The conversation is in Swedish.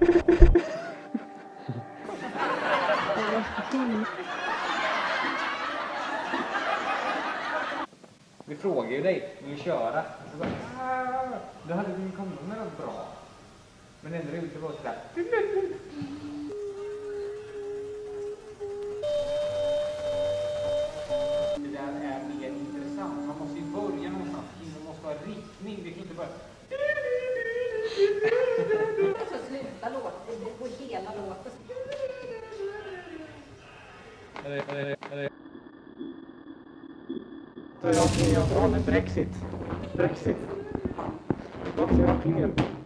Vi frågar ju dig, vill du köra? Du hade din kommentar bra. Men ändå det var sådär. Det där är mer intressant. Man måste ju börja någonstans. Det måste vara riktning. Det kan inte bara... Så sluta låta. Det går hela låten. Jag drar med brexit. Vad ser jag fel?